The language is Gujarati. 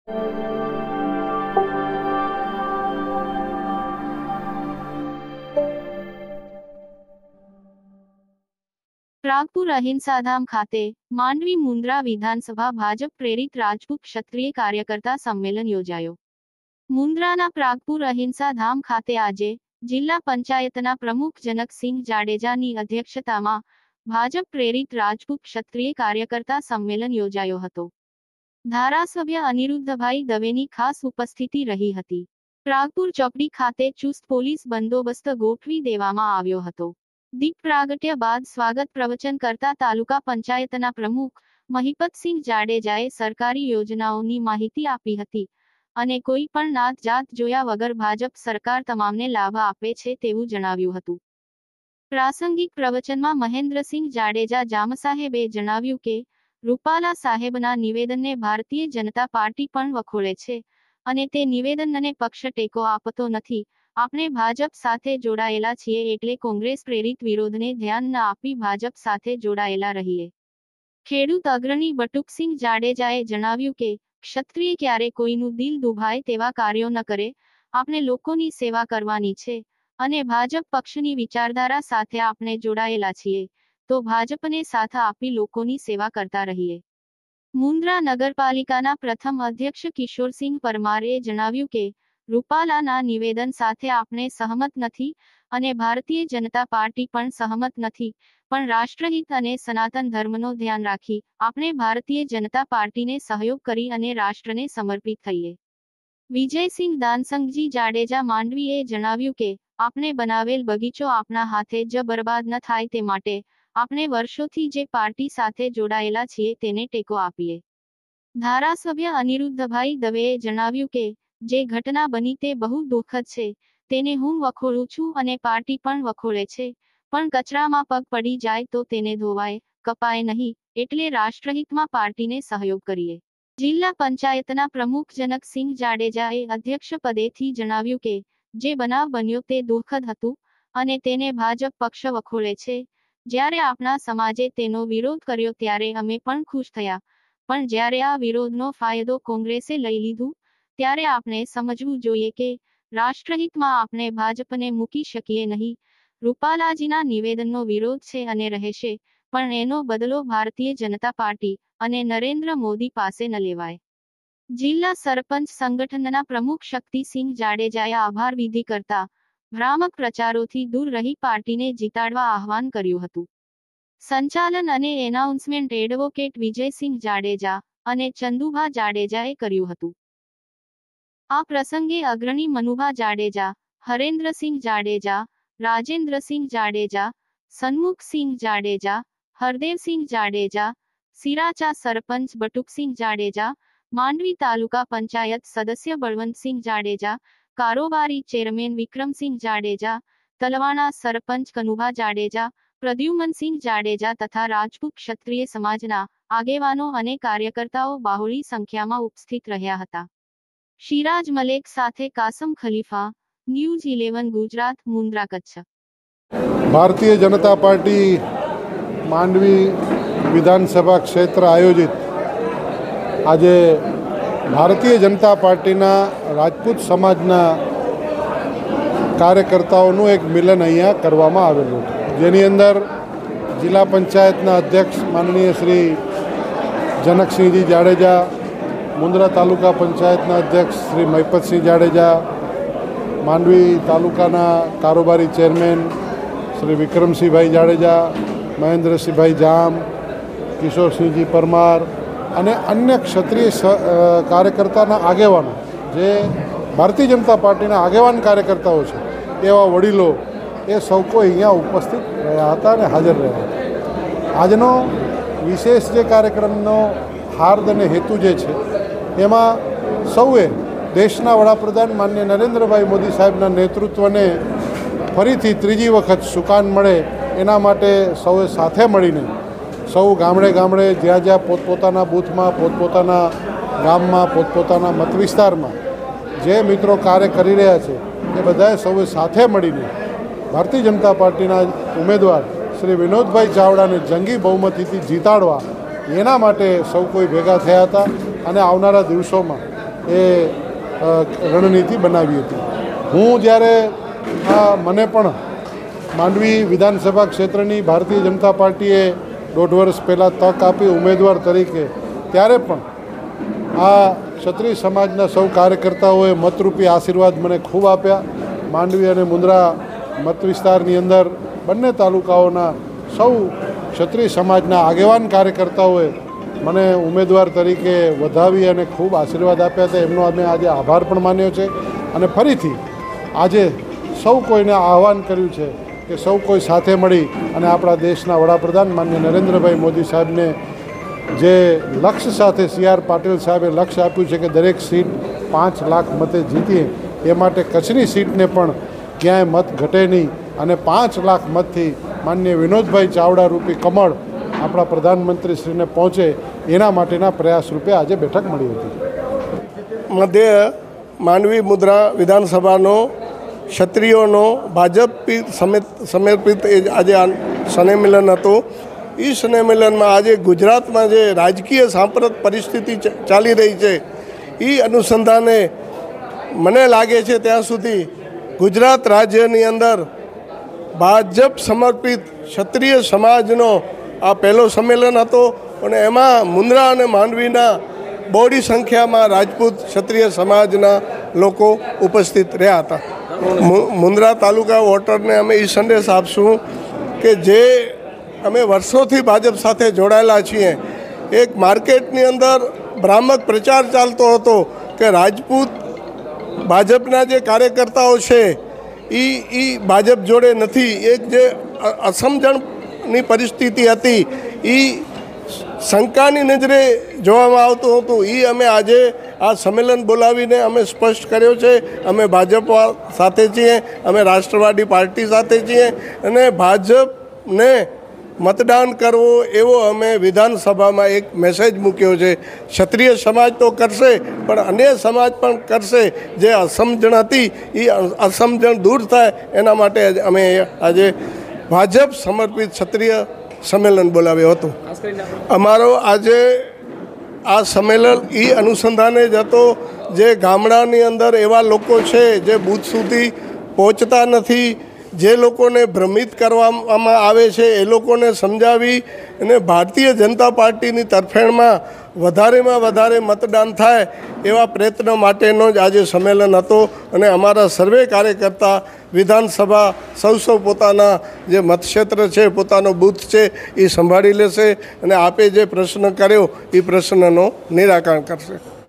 પ્રાગપુર અહિંસાધામ ખાતે માંડવી મુન્દ્રા વિધાનસભા ભાજપ પ્રેરિત રાજપૂત ક્ષત્રિય કાર્યકર્તા સંમેલન યોજાયો। મુન્દ્રાના પ્રાગપુર અહિંસાધામ ખાતે આજે જિલ્લા પંચાયતના પ્રમુખ જનકસિંહ જાડેજાની અધ્યક્ષતામાં ભાજપ પ્રેરિત રાજપૂત ક્ષત્રિય કાર્યકર્તા સંમેલન યોજાયો હતો। ધારાસભ્ય અનિરુદ્ધભાઈ દવેની ખાસ ઉપસ્થિતિ રહી હતી। પ્રાગપુર ચોકડી ખાતે ચુસ્ત પોલીસ બંદોબસ્ત ગોઠવી દેવામાં આવ્યો હતો। દીપ પ્રાગટ્ય બાદ સ્વાગત પ્રવચન કરતા તાલુકા પંચાયતના પ્રમુખ મહિપતસિંહ જાડેજાએ સરકારી યોજનાઓની માહિતી આપી હતી અને કોઈ પણ નાત જાત જોયા વગર ભાજપ સરકાર તમામને લાભ આપે છે તેવું જણાવ્યું હતું। પ્રાસંગિક પ્રવચનમાં મહેન્દ્રસિંહ જાડેજા જામસાહેબે જણાવ્યું કે રૂપાલા સાહેબના નિવેદનને ભારતીય જનતા પાર્ટી પણ વખોળે છે અને તે નિવેદનને પક્ષ ટેકો આપતો નથી। આપણે ભાજપ સાથે જોડાયેલા છીએ એટલે કોંગ્રેસ પ્રેરિત વિરોધને ધ્યાન ન આપી ભાજપ સાથે જોડાયેલા રહીએ। ખેડૂત અગ્રણી બટુકસિંહ જાડેજાએ જણાવ્યું કે ક્ષત્રિય ક્યારે કોઈનું દિલ દુભાય તેવા કાર્યો ન કરે, આપણે લોકોની સેવા કરવાની છે અને ભાજપ પક્ષની વિચારધારા સાથે આપણે જોડાયેલા છીએ તો ભાજપને સાથ આપી લોકોની સેવા કરતા રહીએ। મુન્દ્રા નગરપાલિકાના પ્રથમ અધ્યક્ષ કિશોરસિંહ પરમારે જણાવ્યું કે રૂપાલાના નિવેદન સાથે આપણે સહમત નથી અને ભારતીય જનતા પાર્ટી પણ સહમત નથી, પણ રાષ્ટ્રહિત અને સનાતન ધર્મનો ધ્યાન રાખી આપણે ભારતીય જનતા પાર્ટીને સહયોગ કરી અને રાષ્ટ્રને સમર્પિત થઈએ। વિજયસિંહ દાનસંગજી જાડેજા માંડવીએ જણાવ્યું કે આપણે બનાવેલ બગીચો આપણા હાથે જ બરબાદ ન થાય તે માટે આપણે વર્ષોથી જે પાર્ટી સાથે જોડાયેલા છીએ તેને ટેકો આપીએ। ધારાસભ્ય અનિરુદ્ધભાઈ દવેએ જણાવ્યું કે જે ઘટના બની તે બહુ દુઃખદ છે, તેને હું વખોળું છું અને પાર્ટી પણ વખોળે છે, પણ કચરામાં પગ પડી જાય તો તેને ધોવાય કપાય નહીં, એટલે રાષ્ટ્રહિતમાં પાર્ટીને સહયોગ કરીએ। જિલ્લા પંચાયતના પ્રમુખ જનકસિંહ જાડેજાએ અધ્યક્ષ પદેથી જણાવ્યું કે જે બનાવ બન્યો તે દુઃખદ હતું અને તેને ભાજપ પક્ષ વખોળે છે। જ્યારે આપણા સમાજે તેનો વિરોધ કર્યો ત્યારે અમે પણ ખુશ થયા, પણ જ્યારે આ વિરોધનો ફાયદો કોંગ્રેસે લઈ લીધું ત્યારે આપણે સમજવું જોઈએ કે રાષ્ટ્રહિતમાં આપણે ભાજપને મૂકી શકીએ નહીં। રૂપાલાજીના નિવેદનનો વિરોધ છે અને રહેશે, પણ એનો બદલો ભારતીય જનતા પાર્ટી અને નરેન્દ્ર મોદી પાસે ન લેવાય। જિલ્લા સરપંચ સંગઠનના પ્રમુખ શક્તિસિંહ જાડેજાએ આભાર વિધિ કરતા ભ્રામક પ્રચારોથી દૂર રહી પાર્ટીને જીતાડવા આહવાન કર્યું હતું। સંચાલન અને એનાઉન્સમેન્ટ એડવોકેટ વિજયસિંહ જાડેજા અને ચંદુભા જાડેજાએ કર્યું હતું। આ પ્રસંગે અગ્રણી મનુભા જાડેજા, હરેન્દ્રસિંહ જાડેજા, રાજેન્દ્રસિંહ જાડેજા, સન્મુખસિંહ જાડેજા, હરદેવસિંહ જાડેજા, સિરાચા સરપંચ બટુકસિંહ જાડેજા, માંડવી તાલુકા પંચાયત સદસ્ય બળવંતસિંહ જાડેજા, કારોબારી ચેરમેન વિક્રમસિંહ જાડેજા, તલવાણા સરપંચ કનુભા જાડેજા, પ્રદ્યુમનસિંહ જાડેજા તથા રાજપૂત ક્ષત્રિય સમાજના આગેવાનો અને કાર્યકર્તાઓ બહોળી સંખ્યામાં ઉપસ્થિત રહ્યા હતા। શિરાજ મલેક સાથે કાસમ ખલીફા, ન્યૂઝ 11 ગુજરાત, મુન્દ્રા, કચ્છ। ભારતીય જનતા પાર્ટી માંડવી વિધાનસભા ક્ષેત્ર આયોજિત આજે ભારતીય જનતા પાર્ટીના રાજપૂત સમાજના કાર્યકર્તાઓનું એક મિલન અહીંયા કરવામાં આવેલું હતું, જેની અંદર જિલ્લા પંચાયતના અધ્યક્ષ માનનીય શ્રી જનકસિંહજી જાડેજા, મુન્દ્રા તાલુકા પંચાયતના અધ્યક્ષ શ્રી મહિપતસિંહ જાડેજા, માંડવી તાલુકાના કારોબારી ચેરમેન શ્રી વિક્રમસિંહભાઈ જાડેજા, મહેન્દ્રસિંહભાઈ જામ, કિશોરસિંહજી પરમાર અને અન્ય ક્ષત્રિય કાર્યકર્તાના આગેવાનો, જે ભારતીય જનતા પાર્ટીના આગેવાન કાર્યકર્તાઓ છે એવા વડીલો એ સૌ કોઈ અહીંયા ઉપસ્થિત રહ્યા હતા અને હાજર રહ્યા હતા। આજનો વિશેષ જે કાર્યક્રમનો હાર્દ અને હેતુ જે છે એમાં સૌએ દેશના વડાપ્રધાન માનનીય નરેન્દ્રભાઈ મોદી સાહેબના નેતૃત્વને ફરીથી ત્રીજી વખત સુકાન મળે એના માટે સૌએ સાથે મળીને સૌ ગામડે ગામડે જ્યાં જ્યાં પોતપોતાના બૂથમાં, પોતપોતાના ગામમાં, પોતપોતાના મત વિસ્તારમાં જે મિત્રો કાર્ય કરી રહ્યા છે એ બધાએ સૌએ સાથે મળીને ભારતીય જનતા પાર્ટીના ઉમેદવાર શ્રી વિનોદભાઈ ચાવડાને જંગી બહુમતીથી જીતાડવા એના માટે સૌ કોઈ ભેગા થયા હતા અને આવનારા દિવસોમાં એ રણનીતિ બનાવી હતી. હું જ્યારે મને પણ માંડવી વિધાનસભા ક્ષેત્રની ભારતીય જનતા પાર્ટીએ 1.5 વર્ષ પહેલાં તક આપી ઉમેદવાર તરીકે, ત્યારે પણ આ ક્ષત્રિય સમાજના સૌ કાર્યકર્તાઓએ મતરૂપી આશીર્વાદ મને ખૂબ આપ્યા. માંડવી અને મુંદ્રા મત વિસ્તારની અંદર બંને તાલુકાઓના સૌ ક્ષત્રિય સમાજના આગેવાન કાર્યકર્તાઓએ મને ઉમેદવાર તરીકે વધાવી અને ખૂબ આશીર્વાદ આપ્યા હતા. એમનો અમે આજે આભાર પણ માન્યો છે. અને ફરીથી આજે સૌ કોઈને આહ્વાન કર્યું છે કે સૌ કોઈ સાથે મળી અને આપણા દેશના વડાપ્રધાન માનનીય નરેન્દ્રભાઈ મોદી સાહેબને જે લક્ષ્ય સાથે CR પાટીલ સાહેબે લક્ષ્ય આપ્યું છે કે દરેક સીટ 5 લાખ મતે જીતીએ, એ માટે કચ્છની સીટને પણ ક્યાંય મત ઘટે નહીં અને 5 લાખ મતથી માનનીય વિનોદભાઈ ચાવડા રૂપી કમળ આપણા પ્રધાનમંત્રીશ્રીને પહોંચે, એના માટેના પ્રયાસ રૂપે આજે બેઠક મળી હતી. મધ્ય માંડવી મુંદ્રા વિધાનસભાનો ક્ષત્રિયોનો ભાજપ સમર્પિત આજે સ્નેહમિલન હતું. એ સ્નેહમિલનમાં આજે ગુજરાતમાં જે રાજકીય સાંપ્રત પરિસ્થિતિ ચાલી રહી છે, એ અનુસંધાને મને લાગે છે ત્યાં સુધી ગુજરાત રાજ્યની અંદર ભાજપ સમર્પિત ક્ષત્રિય સમાજનો આ પહેલો સંમેલન હતો. અને એમાં મુંદ્રા અને માંડવીના બહોળી સંખ્યામાં રાજપૂત ક્ષત્રિય સમાજના લોકો ઉપસ્થિત રહ્યા હતા. મુંદ્રા તાલુકા વોટરને અમે એ સંદેશ આપશું કે જે અમે વર્ષોથી ભાજપ સાથે જોડાયેલા છીએ. એક માર્કેટની અંદર ભ્રામક પ્રચાર ચાલતો હતો કે રાજપૂત ભાજપના જે કાર્યકર્તાઓ છે એ ભાજપ જોડે નથી. એક જે અસમજણની પરિસ્થિતિ હતી, એ શંકાની નજરે જોવામાં આવતું હતું. એ અમે આજે આ સંમેલન બોલાવીને અમે સ્પષ્ટ કર્યો છે. અમે ભાજપ સાથે છીએ, અમે રાષ્ટ્રવાદી પાર્ટી સાથે છીએ અને ભાજપને મતદાન કરવું એવો અમે વિધાનસભામાં એક મેસેજ મૂક્યો છે. ક્ષત્રિય સમાજ તો કરશે, પણ અન્ય સમાજ પણ કરશે. જે અસમજણ હતી એ અસમજણ દૂર થાય એના માટે અમે આજે ભાજપ સમર્પિત ક્ષત્રિય સંમેલન બોલાવ્યો હતો. અમારો આજે આ સંમેલન એ અનુસંધાને જ હતો જે ગામડાની અંદર એવા લોકો છે જે બૂથ સુધી પહોંચતા નથી, જે લોકોને ભ્રમિત કરવામાં આવે છે, એ લોકોને સમજાવી અને ભારતીય જનતા પાર્ટીની તરફેણમાં વધારેમાં વધારે મતદાન થાય એવા પ્રયત્નો માટેનો જ આજે સંમેલન હતો. અને અમારા સર્વે કાર્યકર્તા વિધાનસભા સૌ પોતાના જે મતક્ષેત્ર છે, પોતાનો બૂથ છે, એ સંભાળી લેશે અને આપે જે પ્રશ્ન કર્યો એ પ્રશ્નનો નિરાકરણ કરશે.